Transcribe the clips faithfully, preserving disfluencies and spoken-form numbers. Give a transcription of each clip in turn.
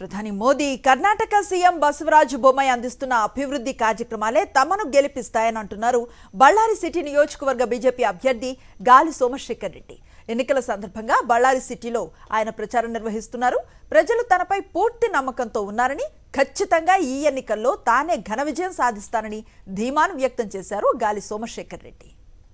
ప్రధాని మోదీ కర్ణాటక సీఎం బసవరాజ బొమ్మాయి అందిస్తున్న అభివృద్ధి కార్యక్రమాలే తమను గెలిపిస్తాయని అంటున్నారు బళ్ళారి సిటీ నియోజకవర్గ బీజేపీ అభ్యర్థి గాలి సోమశేఖర్ రెడ్డి. ఎన్నికల సందర్భంగా బళ్ళారి సిటీలో ఆయన ప్రచారం నిర్వహిస్తున్నారు. ప్రజలు తనపై పూర్తి నమ్మకంతో ఉన్నారని, ఖచ్చితంగా ఈ ఎన్నికల్లో తానే ఘన విజయం సాధిస్తానని ధీమాను వ్యక్తం చేశారు గాలి సోమశేఖర్ రెడ్డి.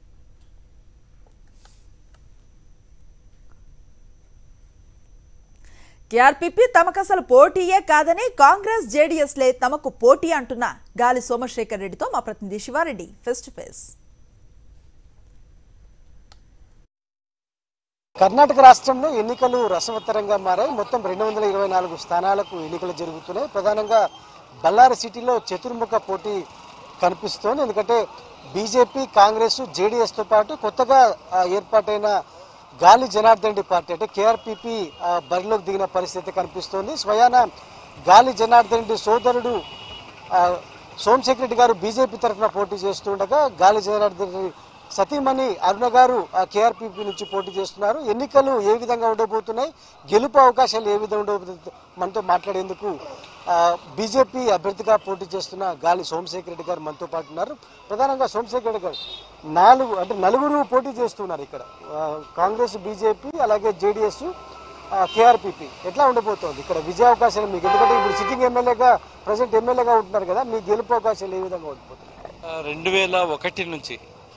కేఆర్పీపీ తమకు అసలు పోటీయే కాదని కాంగ్రెస్ జేడీఎస్లే తమకు పోటీ అంటున్న గాలి సోమశేఖర్ రెడ్డితో మా ప్రతినిధి Sivareddy face to face. Karnataka రాష్ట్రంలో ఎన్నికలు రసవత్తరంగా మారాయి. మొత్తం రెండు వందల ఇరవై నాలుగు స్థానాలకు ఎన్నికలు జరుగుతున్నాయి. ప్రధానంగా బళ్ళారి సిటీలో చతుర్ముఖ పోటీ కనిపిస్తోంది. ఎందుకంటే బీజేపీ, కాంగ్రెస్, జేడీఎస్తో పాటు కొత్తగా ఏర్పాటైన గాలి జనార్దన్ రెడ్డి పార్టీ అంటే కేఆర్పీపీ బరిలోకి దిగిన పరిస్థితి కనిపిస్తోంది. స్వయాన గాలి జనార్దన్ రెడ్డి సోదరుడు సోమశేఖర్ రెడ్డి గారు బీజేపీ తరఫున పోటీ చేస్తుండగా గాలి జనార్దన్ రెడ్డి సతీమణి అరుణ గారు కేఆర్పీపీ నుంచి పోటీ చేస్తున్నారు. ఎన్నికలు ఏ విధంగా ఉండబోతున్నాయి, గెలుపు అవకాశాలు ఏ విధంగా ఉండబోతున్నాయి మనతో మాట్లాడేందుకు బీజేపీ అభ్యర్థిగా పోటీ చేస్తున్న గాలి సోమశేఖర్ రెడ్డి గారు మనతో పాటు ఉన్నారు. ప్రధానంగా సోమశేఖర్ రెడ్డి గారు నాలుగు అంటే నలుగురు పోటీ చేస్తున్నారు ఇక్కడ, కాంగ్రెస్, బీజేపీ, అలాగే జేడీఎస్, కేఆర్పీపీ. ఎట్లా ఉండబోతోంది ఇక్కడ విజయ అవకాశాలు మీకు? ఎందుకంటే ఇప్పుడు సిట్టింగ్ ఎమ్మెల్యేగా ప్రజెంట్ ఎమ్మెల్యేగా ఉంటున్నారు కదా, మీ గెలుపు అవకాశాలు ఏ విధంగా ఉండబోతున్నాయి? రెండు వేల ఒకటి నుంచి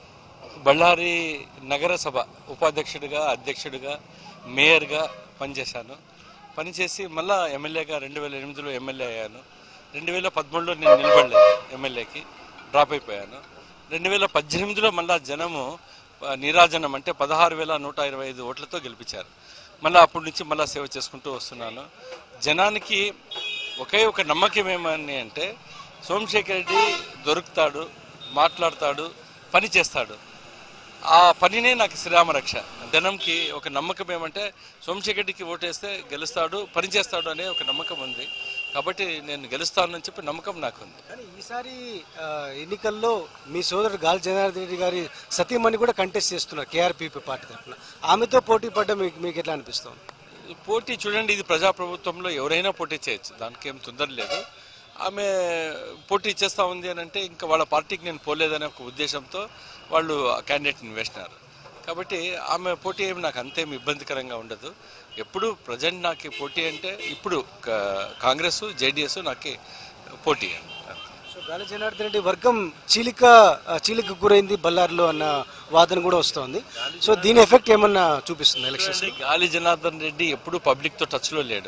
బళ్ళారి నగరసభ ఉపాధ్యక్షుడిగా, అధ్యక్షుడిగా, మేయర్గా పనిచేశాను. పనిచేసి మళ్ళా ఎమ్మెల్యేగా రెండు వేల ఎనిమిదిలో ఎమ్మెల్యే అయ్యాను. రెండు వేల పదమూడులో నేను నిలబడలేదు, ఎమ్మెల్యేకి డ్రాప్ అయిపోయాను. రెండు వేల పద్దెనిమిదిలో మళ్ళా జనము నీరాజనం అంటే పదహారు వేల నూట ఇరవై ఐదు ఓట్లతో గెలిపించారు. మళ్ళీ అప్పటి నుంచి మళ్ళీ సేవ చేసుకుంటూ వస్తున్నాను. జనానికి ఒకే ఒక నమ్మకం ఏమని అంటే సోమశేఖర్ రెడ్డి దొరుకుతాడు, మాట్లాడతాడు, పని చేస్తాడు. ఆ పనినే నాకు శ్రీరామ రక్ష. జనంకి ఒక నమ్మకం ఏమంటే సోమశేఖర్ రెడ్డికి ఓటేస్తే గెలుస్తాడు, పని చేస్తాడు అనే ఒక నమ్మకం ఉంది. కాబట్టి నేను గెలుస్తానని చెప్పి నమ్మకం నాకు ఉంది. కానీ ఈసారి ఎన్నికల్లో మీ సోదరుడు గాలి జనార్దన్ రెడ్డి గారి సతీమణి కూడా కంటెస్ట్ చేస్తున్నారు కేఆర్పీపీ పార్టీ తరఫున. ఆమెతో పోటీ పడ్డం మీకు మీకు ఎట్లా అనిపిస్తుంది? పోటీ చూడండి, ఇది ప్రజాప్రభుత్వంలో ఎవరైనా పోటీ చేయొచ్చు, దానికి ఏం తొందర లేదు. ఆమె పోటీ చేస్తూ ఉంది అని అంటే ఇంకా వాళ్ళ పార్టీకి నేను పోలేదనే ఒక ఉద్దేశంతో వాళ్ళు క్యాండిడేట్ని వేసినారు. కాబట్టి ఆమె పోటీ ఏమి నాకు అంతేం ఇబ్బందికరంగా ఉండదు. ఎప్పుడు ప్రజెంట్ నాకు పోటీ అంటే ఇప్పుడు కాంగ్రెస్, జేడీఎస్ నాకు పోటీ. సో గాలి జనార్దన్ రెడ్డి వర్గం చీలిక చీలిక గురైంది బళ్ళారిలో అన్న వాదన కూడా వస్తుంది. సో దీని ఎఫెక్ట్ ఏమన్నా చూపిస్తుంది ఎలక్షన్స్? గాలి జనార్దన్ రెడ్డి ఎప్పుడు పబ్లిక్తో టచ్లో లేడు.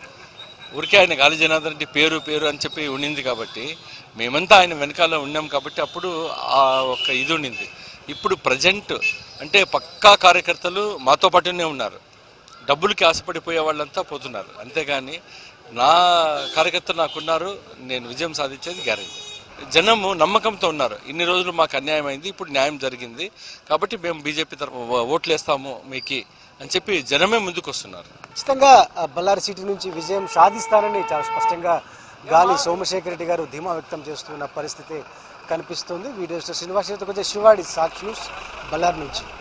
ఊరికే ఆయన గాలి జనార్దన్ రెడ్డి పేరు పేరు అని చెప్పి ఉండింది కాబట్టి మేమంతా ఆయన వెనకాల ఉన్నాం కాబట్టి అప్పుడు ఆ ఒక ఇది ఉండింది. ఇప్పుడు ప్రజెంట్ అంటే పక్కా కార్యకర్తలు మాతో పాటునే ఉన్నారు. డబ్బులకి ఆశపడిపోయే వాళ్ళంతా పోతున్నారు. అంతేగాని నా కార్యకర్తలు నాకున్నారు, నేను విజయం సాధించేది గ్యారెంటీ. జనము నమ్మకంతో ఉన్నారు. ఇన్ని రోజులు మాకు అన్యాయం అయింది, ఇప్పుడు న్యాయం జరిగింది కాబట్టి మేము బీజేపీ తరఫు ఓట్లు వేస్తాము మీకు అని చెప్పి జనమే ముందుకు వస్తున్నారు. ఖచ్చితంగా బళ్ళారి సిటీ నుంచి విజయం సాధిస్తారని చాలా స్పష్టంగా గాలి సోమశేఖర్ రెడ్డి గారు ధీమా వ్యక్తం చేస్తున్న పరిస్థితి కనిపిస్తుంది. వీడియోస్ శ్రీనివాస్ శివాడి, సాక్షి న్యూస్, బళ్ళారి నుంచి.